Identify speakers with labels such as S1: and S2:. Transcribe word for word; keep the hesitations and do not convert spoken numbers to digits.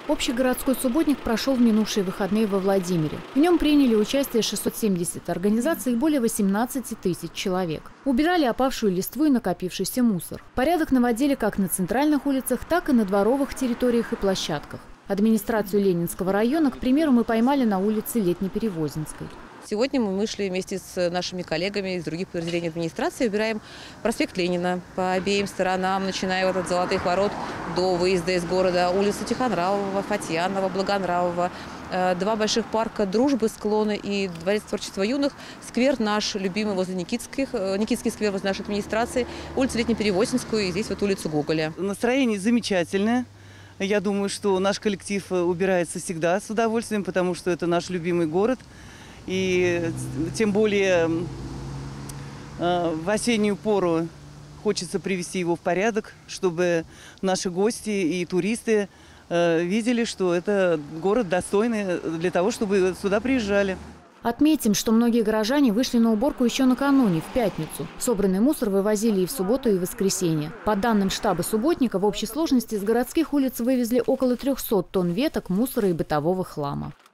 S1: Общегородской субботник прошел в минувшие выходные во Владимире. В нем приняли участие шестьсот семьдесят организаций и более восемнадцати тысяч человек. Убирали опавшую листву и накопившийся мусор. Порядок наводили как на центральных улицах, так и на дворовых территориях и площадках. Администрацию Ленинского района, к примеру, мы поймали на улице Летнеперевозинской.
S2: Сегодня мы вышли вместе с нашими коллегами из других подразделений администрации, убираем проспект Ленина по обеим сторонам, начиная вот от Золотых ворот до выезда из города, улицы Тихонравова, Фатьянова, Благонравова, два больших парка Дружбы, Склоны и Дворец творчества юных, сквер наш любимый возле Никитских, Никитский сквер возле нашей администрации, улицу Летнеперевозинскую и здесь вот улицу Гоголя.
S3: Настроение замечательное. Я думаю, что наш коллектив убирается всегда с удовольствием, потому что это наш любимый город. И тем более в осеннюю пору хочется привести его в порядок, чтобы наши гости и туристы видели, что это город достойный для того, чтобы сюда приезжали.
S1: Отметим, что многие горожане вышли на уборку еще накануне, в пятницу. Собранный мусор вывозили и в субботу, и в воскресенье. По данным штаба субботника, в общей сложности с городских улиц вывезли около трёхсот тонн веток, мусора и бытового хлама.